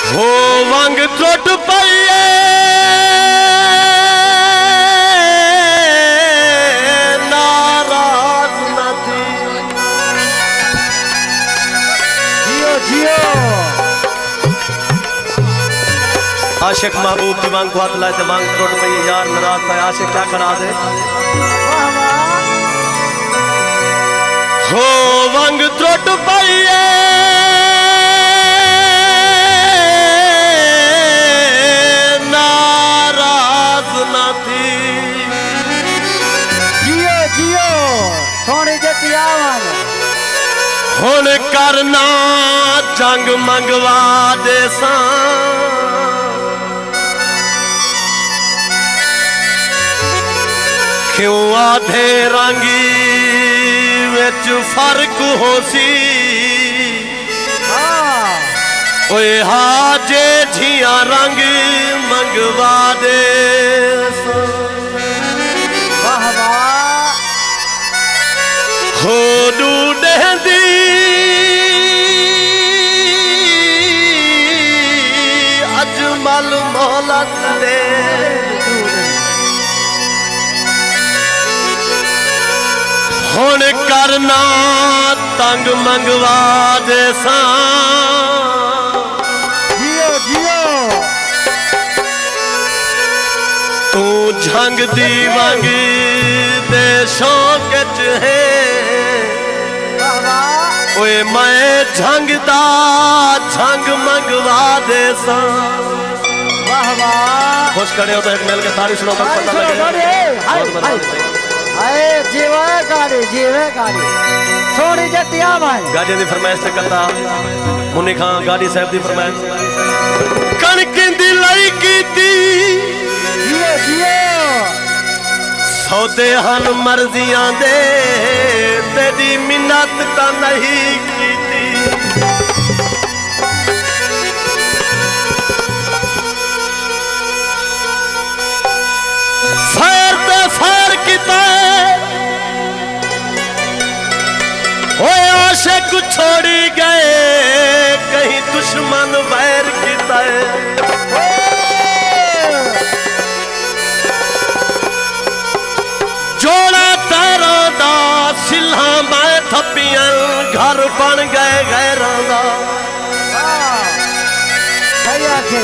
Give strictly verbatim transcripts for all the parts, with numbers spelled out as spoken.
हो वंग टुट पईए नाराज न थी। जियो जियो आशिक महबूब की मांग को हाथ लाए थे, मांग टूट पई यार नाराज था। आशिक क्या करा दे हो वंग टुट पईए नाराज न थी। जियो जियो सोनी जती आवाज हुन करना जंग मंगवा दे सा। क्यों आधे रंगी विच फर्क हो सी। ओए हाजे झिया रंग मंगवा दे सा। वाह वाह हो डूडे दी अजमल मोहलत दे। हुन करना तंग मंगवा दे सा। जियो जियो तू झंग दी वंग दे शौक च है। ओए मैं झंग दा झंग मंगवा दे सा। वाह वाह खुश खड़े हो तो एक मिल के तारी सुनो तक पता लगे। अरे जीवे गाड़ी जीवे गाड़ी सोनी जती आवाज गाड़ी दी फरमाइश ते करता मुन्नी खां गाड़ी साहब दी फरमाइश कणक दी लाई कीती। जियो जियो सौदे हन मर्जियां दे तेरी मिन्नत तां नहीं कीती। फैर ते फैर कीता ओए आशिक छोड़ी गए कहीं दुश्मन वैर कीता है। जोड़ा तारा दा सिल्हा मैं थपियां घर बन गए गैरां दा। सही आखे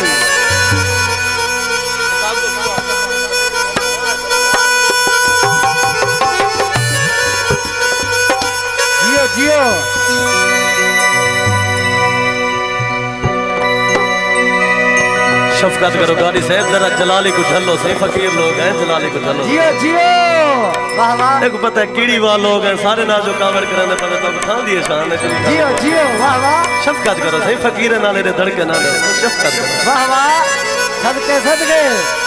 जियो जियो शफकत करो गाड़ी साहब जरा जलाली को ढलो सही फकीर लोग हैं जलाली को ढलो। जियो जियो वाह वाह देखो पता है कीड़ी वाले लोग हैं सारे ना जो कावड़ कराने पड़े तो खा दिए शान है। जियो जियो वाह वाह शफकत करो सही फकीर नाले रे धड़के नाले शफकत करो। वाह वाह सदके सदके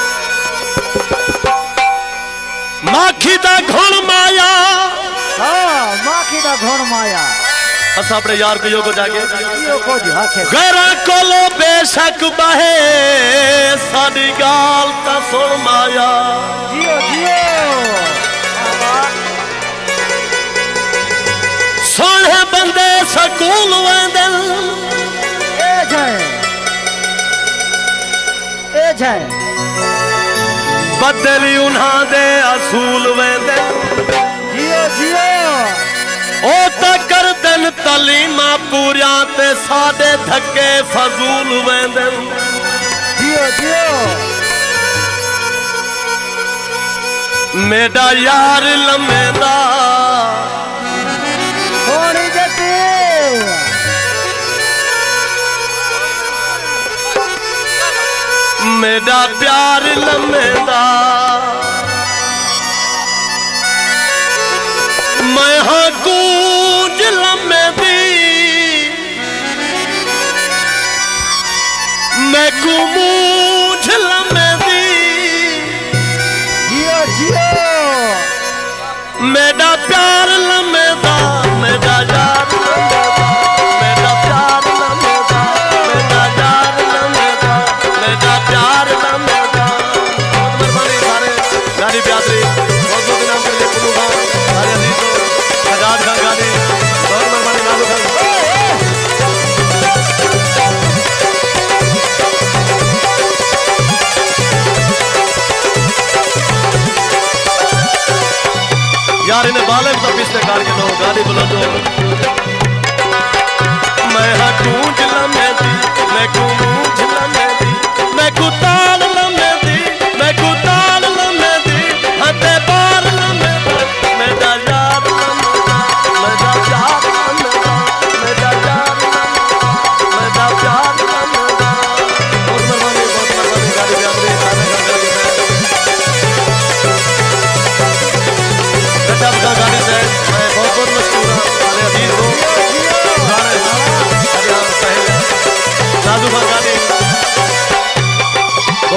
माखी दा घुण माया। हाँ माखी दा घुण माया अस अपने यार को यो को जाके यो को जाके गैरा कोलो बेशक बहे साडी गाल ता सुन माया। जियो जियो सोने बंदे सकूल वेंदे ए जाए ए जाए बदली उन्हां दे असूल वेंदे। जियो जियो ओ तकर दिन तलीमा पूरिया ते साडे धक्के फजूल वेंदे। जियो जियो मेरा यार लमेदा सोनी जती मेरा प्यार लमेदा मैं हाँ गूंज लमेदी मैं कुमूझ लमेदी। जियो जियो मेरा प्यार लमेदा मेरा यार मेरा प्यार लमेदा मेरा यार लमेदा मेरा प्यार लमेदा। बहुत मेहरबानी सारे गाड़ी प्यादरी बहुत बहुत इनाम कर लिए कुल्लू खान सारे अजीज आजाद खान गाड़ी बहुत मेहरबानी नालू खान।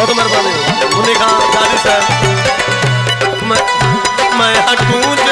बहुत मेहरबानी। मुन्नी खान जारी साहब मैं मैं हटूं